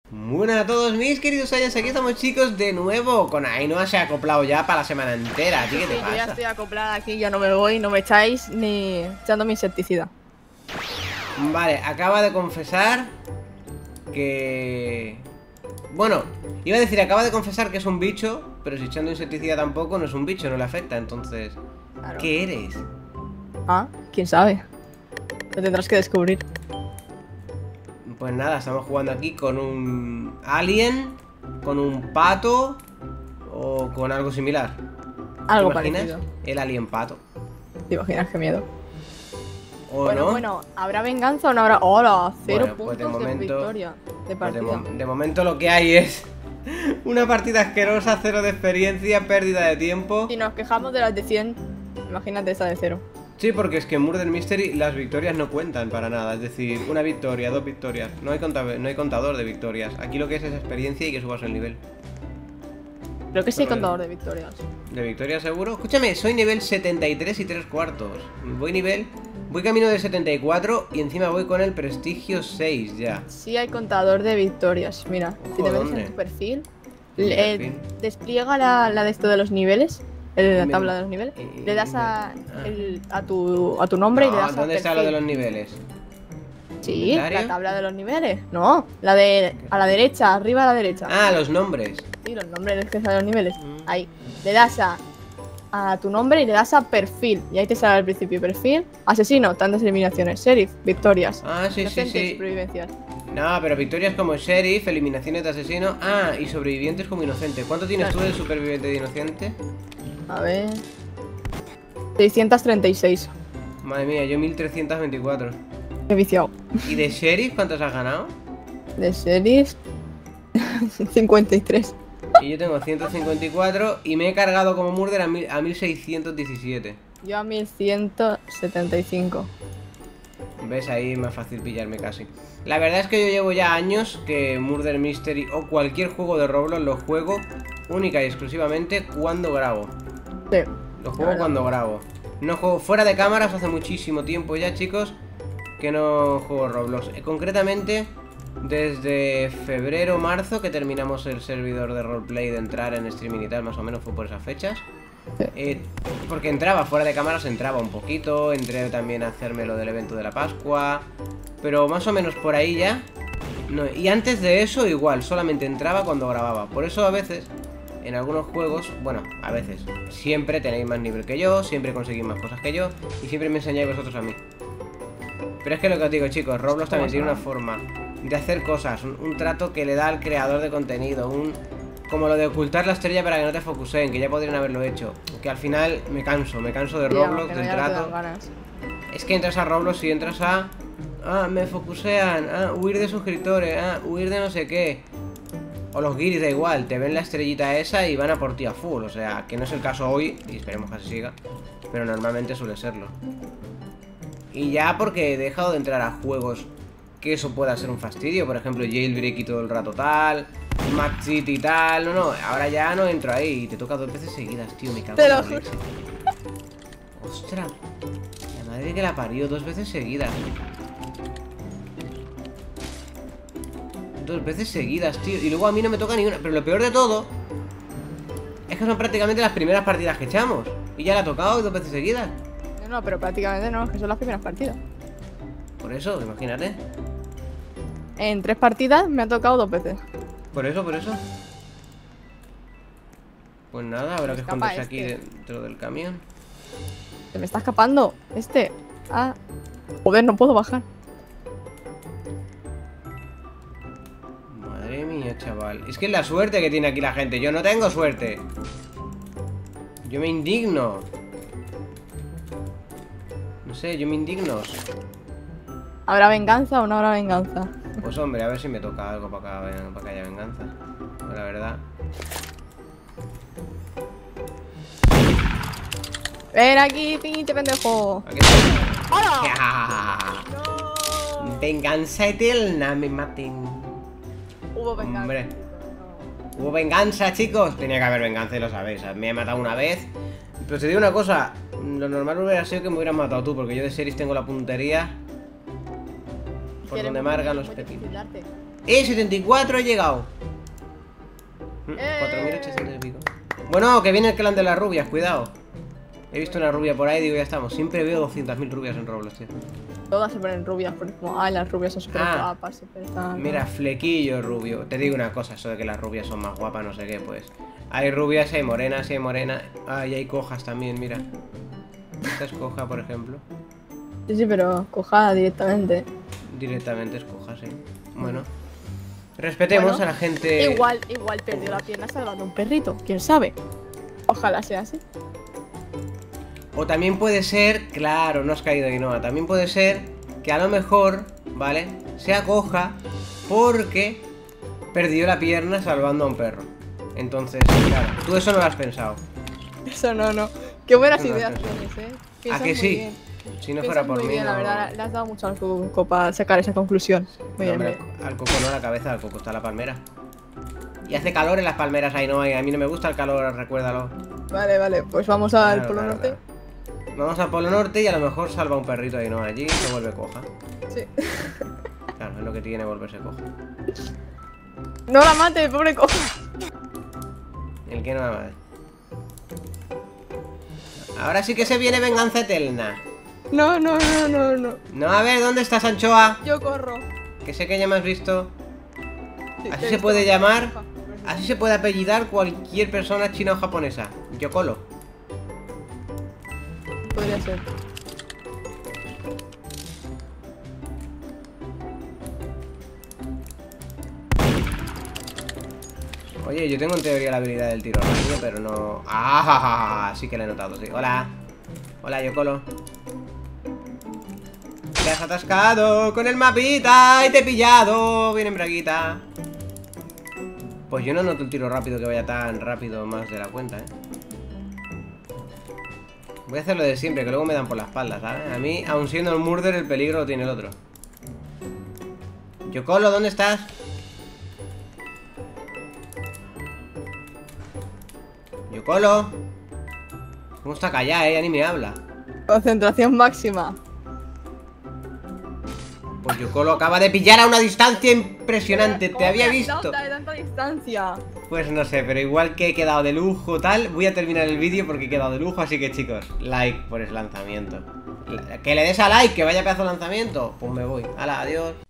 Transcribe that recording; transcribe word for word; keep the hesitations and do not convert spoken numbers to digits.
Muy buenas a todos mis queridos Saiyans, aquí estamos chicos de nuevo con Ainhoa. Se ha acoplado ya para la semana entera. ¿A ti qué te Sí, pasa? yo ya estoy acoplada aquí, ya no me voy, no me echáis ni echando mi insecticida. Vale, acaba de confesar que... Bueno, iba a decir, acaba de confesar que es un bicho, pero si echando insecticida tampoco no es un bicho, no le afecta, entonces... Claro. ¿Qué eres? Ah, quién sabe. Lo tendrás que descubrir. Pues nada, estamos jugando aquí con un alien, con un pato o con algo similar. Algo ¿Te imaginas? parecido. El alien pato. ¿Te imaginas qué miedo? ¿O bueno, no? bueno, ¿habrá venganza o no habrá? ¡Hola! Cero Bueno, pues de puntos de, momento- victoria. De Pues de, partida. mo- de momento lo que hay es una partida asquerosa, cero de experiencia, pérdida de tiempo. Si nos quejamos de las de cien, imagínate esa de cero. Sí, porque es que en Murder Mystery las victorias no cuentan para nada. Es decir, una victoria, dos victorias. No hay, conta- no hay contador de victorias. Aquí lo que es es experiencia y que subas el nivel. Creo que sí hay Pero- contador de victorias. ¿De victorias seguro? Escúchame, soy nivel setenta y tres y tres cuartos. Voy nivel... Voy camino de setenta y cuatro y encima voy con el prestigio seis ya. Sí hay contador de victorias. Mira, si te metes ¿dónde? en tu perfil, En mi le- perfil. despliega la, la de esto de los niveles, el- la Me- tabla de los niveles. eh, Le das a, ah. el- a, tu, a tu nombre y le No, das a ¿dónde está lo de los niveles? Sí, ¿Inventario? la tabla de los niveles. No, la de a la derecha, arriba a la derecha. Ah, los nombres. Sí, los nombres que salen los niveles. Mm. Ahí. Le das a, a tu nombre y le das a perfil. Y ahí te sale al principio perfil. Asesino, tantas eliminaciones. Sheriff, victorias. Ah, sí, sí, Inocentes, sí. supervivencias. No, pero victorias como sheriff, eliminaciones de asesino. Ah, y sobrevivientes como inocente. ¿Cuánto tienes tú Claro. de superviviente de inocente? A ver. seiscientos treinta y seis. Madre mía, yo mil trescientos veinticuatro. He viciado. ¿Y de sheriff cuántos has ganado? De sheriff. cincuenta y tres. Y yo tengo ciento cincuenta y cuatro y me he cargado como murder a, mil, a mil seiscientos diecisiete. Yo a mil ciento setenta y cinco. ¿Ves? Ahí es más fácil pillarme casi. La verdad es que yo llevo ya años que Murder Mystery o cualquier juego de Roblox lo juego única y exclusivamente cuando grabo. Sí. Lo juego cuando grabo. No juego fuera de cámaras hace muchísimo tiempo ya, chicos, que no juego Roblox. Eh, concretamente, desde febrero o marzo, que terminamos el servidor de roleplay de entrar en streaming y tal, más o menos fue por esas fechas. Sí. Eh, porque entraba, fuera de cámaras entraba un poquito, entré también a hacerme lo del evento de la Pascua, pero más o menos por ahí ya. No, y antes de eso igual, solamente entraba cuando grababa. Por eso a veces, en algunos juegos, bueno, a veces, siempre tenéis más nivel que yo, siempre conseguís más cosas que yo, y siempre me enseñáis vosotros a mí. Pero es que lo que os digo, chicos, Roblox también tiene una forma de hacer cosas, un, un trato que le da al creador de contenido, un... Como lo de ocultar la estrella para que no te focusen, que ya podrían haberlo hecho. Que al final me canso, me canso de Roblox, del trato. Es que entras a Roblox y entras a... Ah, me focusean, ah, huir de suscriptores, ah, huir de no sé qué. O los guiris, da igual, te ven la estrellita esa y van a por ti a full. O sea, que no es el caso hoy, y esperemos que así siga, pero normalmente suele serlo. Y ya porque he dejado de entrar a juegos que eso pueda ser un fastidio. Por ejemplo, Jailbreak y todo el rato tal, Max City y tal. No, no, ahora ya no entro ahí. Y te toca dos veces seguidas, tío, me cago Te en lo la juro. leche. Ostras, la madre que la parió, dos veces seguidas. Dos veces seguidas, tío. Y luego a mí no me toca ni una. Pero lo peor de todo es que son prácticamente las primeras partidas que echamos. Y ya la ha tocado dos veces seguidas. No, no, pero prácticamente no, es que son las primeras partidas. Por eso, imagínate. En tres partidas me ha tocado dos veces. Por eso, por eso. Pues nada, habrá que Escapa esconderse aquí este. dentro del camión. Se me está escapando este. Ah. Joder, no puedo bajar. Madre mía, chaval. Es que es la suerte que tiene aquí la gente. Yo no tengo suerte. Yo me indigno. No sé, yo me indigno. ¿Habrá venganza o no habrá venganza? Pues hombre, a ver si me toca algo para que, para que haya venganza. Pues la verdad. Ven aquí, pinche pendejo. Aquí está. ¡Hola! No. Venganza eterna, me maten. Hubo venganza. Hombre. Hubo venganza, chicos. Tenía que haber venganza y lo sabéis. Me he matado una vez. Pero te digo una cosa. Lo normal hubiera sido que me hubieras matado tú, porque yo de series tengo la puntería por donde marcan los pepinos. Eh, setenta y cuatro he llegado. Eh. cuatro mil ochocientos y pico. Bueno, que viene el clan de las rubias, cuidado. He visto una rubia por ahí, digo, ya estamos. Siempre veo doscientas mil rubias en Roblox, tío. Todas se ponen rubias porque como, ay, las rubias son súper Ah. guapas, súper tal. Mira, flequillo rubio. Te digo una cosa, eso de que las rubias son más guapas, no sé qué, pues. Hay rubias, hay morenas, hay morenas. Ah, y hay cojas también, mira. Esta es coja, por ejemplo. Sí, sí, pero cojada directamente. Directamente es coja, sí. Bueno. Respetemos Bueno, a la gente. Igual, igual perdió la pierna salvando a un perrito, quién sabe. Ojalá sea así. O también puede ser, claro, no has caído ahí, no. También puede ser que a lo mejor, ¿vale? Sea coja porque perdió la pierna salvando a un perro. Entonces, claro, tú eso no lo has pensado. Eso no, no. Qué buenas No, ideas no, no. tienes, eh. ¿A Piensas que muy sí? bien. Si no Piensas fuera por muy mí, bien, no... la verdad, le has dado mucho al coco para sacar esa conclusión. Muy No, bien, hombre, bien. al coco no la cabeza, al coco está la palmera. Y hace calor en las palmeras ahí, no, y a mí no me gusta el calor, recuérdalo. Vale, vale, pues vamos al Claro, Polo claro, Norte. claro. Vamos al Polo Norte y a lo mejor salva un perrito ahí, no, allí se vuelve coja. Sí. Claro, es lo que tiene volverse coja. No la mate, pobre coja. El que no va a ver. Ahora sí que se viene venganza eterna. No, no, no, no, no. No, a ver, ¿dónde estás, Anchoa? Yo corro. Que sé que ya me has visto. Sí, Así te he se visto puede la llamar. coja. Así se puede apellidar cualquier persona china o japonesa. Yokolo. Podría ser. Oye, yo tengo en teoría la habilidad del tiro rápido, pero no... ¡Ah! Sí que la he notado, sí. Hola. Hola, Yokolo. Te has atascado con el mapita y te he pillado. Bien en braguita. Pues yo no noto el tiro rápido que vaya tan rápido más de la cuenta, ¿eh? Voy a hacerlo de siempre, que luego me dan por la espalda, ¿sabes? A mí, aun siendo el murder, el peligro lo tiene el otro. Yokolo, ¿dónde estás? Yokolo. ¿Cómo está callada, eh? Ya ni me habla. Concentración máxima. Pues Yokolo acaba de pillar a una distancia impresionante. ¿Cómo Te había me has dado visto. de tanta distancia? Pues no sé, pero igual que he quedado de lujo tal, voy a terminar el vídeo porque he quedado de lujo, así que chicos, like por ese lanzamiento. Que le des a like, que vaya pedazo de lanzamiento. Pues me voy. Hala, adiós.